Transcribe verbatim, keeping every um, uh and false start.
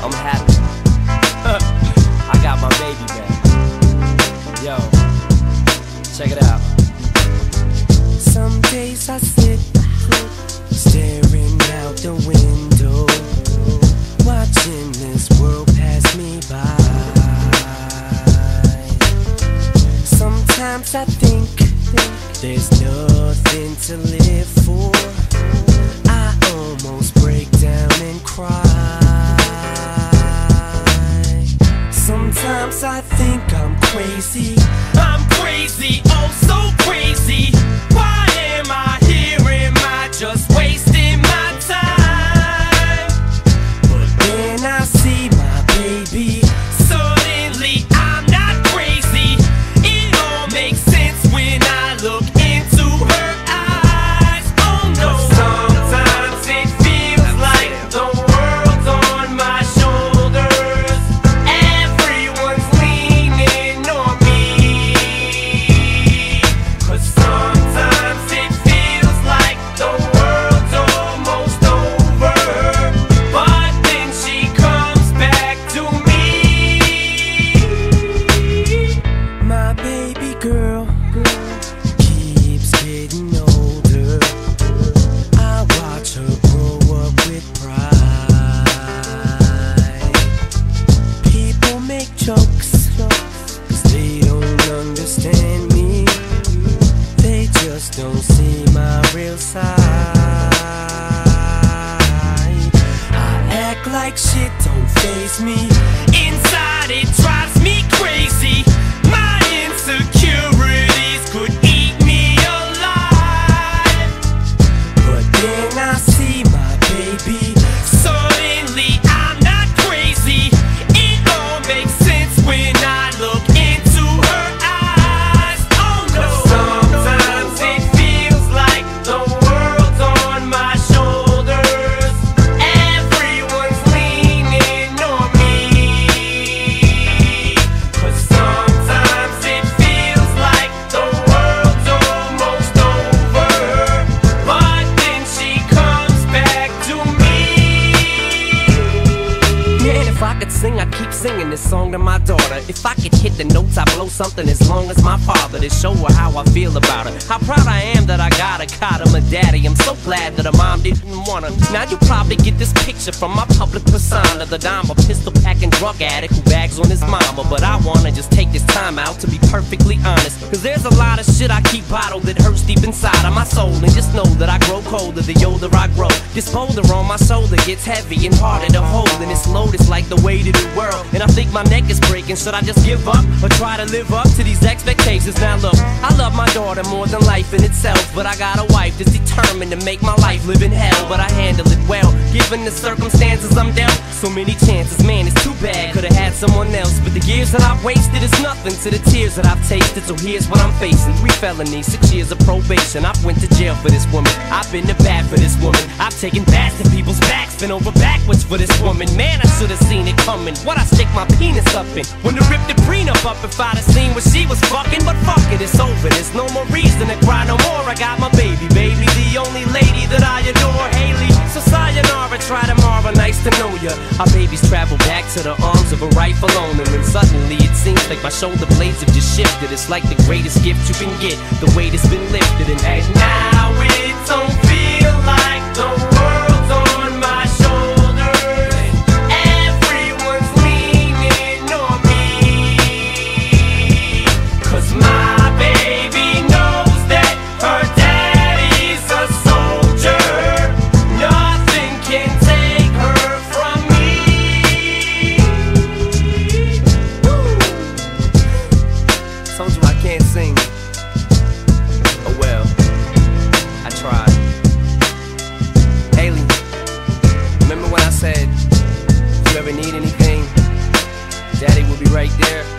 I'm happy. I got my baby back. Yo, check it out. Some days I sit staring out the window, watching this world pass me by. Sometimes I think there's nothing to live for. I almost break down and cry. Sometimes I think I'm crazy. I'm crazy, oh so crazy. Why am I here? Am I just wasting my time? But then I see my baby. Suddenly I'm not crazy. It all makes sense when I look into her eyes. Oh no. Sometimes it feels like the world's on my shoulders. Everyone's leaning on me. Cause sometimes it feels like the world's almost over. But then she comes back to me. My baby girl keeps getting older. I watch her grow up with pride. People make jokes, cause they don't understand me. They just don't see my real side. I act like shit don't faze me. Inside it drives me crazy. My insecurities could eat me alive. But then I see my baby. Suddenly I'm not crazy. It all makes sense when I look into her eyes. Oh no. Sometimes it feels like the world's on my shoulders. Everyone's leaning on me. Cause sometimes it feels like the world's almost over. But then she comes back to me. Man, if I could sing, I'd keep singing this song to my daughter. If I could hit the notes, I'd blow something as long as my father, to show her how I feel about her. How proud I am that I got a caught him a daddy. I'm so glad that her mom didn't want her. Now you probably get this picture from my public persona, the dime, a pistol packing drug addict who bags on his mama. But I wanna just take this time out to be perfectly honest, cause there's a lot of shit I keep bottled that hurts deep inside of my soul. And just know that I grow colder the older I grow. This boulder on my shoulder gets heavy and harder to hold, and this load is like the weight of the world. And I think my neck is breaking. Should I just give up or try to live up to these expectations? Now look, I love my daughter more than life in itself, but I got a wife that's determined to make my life live in hell. But I handle it well, given the circumstances I'm dealt. So many chances, man, it's too bad. Could've had someone else, but the years that I've wasted is nothing to the tears that I've tasted. So here's what I'm facing: three felonies, six years of probation. I went to jail for this woman. I've been to bat for this woman. I've taken bats to people's backs, been over backwards for this woman. Man, I should've seen it coming. What I stick my penis up in? When to rip the prenup up if I'd have seen what she was fucking. But fuck it, it's over. There's no more reason to cry no more. I got my baby, baby, the only lady that I adore, Haley. So sayonara, try tomorrow, nice to know ya. Our babies travel back to the arms of a rightful owner, and suddenly it seems like my shoulder blades have just shifted. It's like the greatest gift you can get, the weight has been lifted. And And now it don't feel like the world's on my shoulders. Everyone's leaning on me. Cause my baby knows that her daddy's a soldier. Nothing can take her from me. Woo. Told you I can't sing. Oh well, I tried. Haley, remember when I said, if you ever need anything, Daddy will be right there?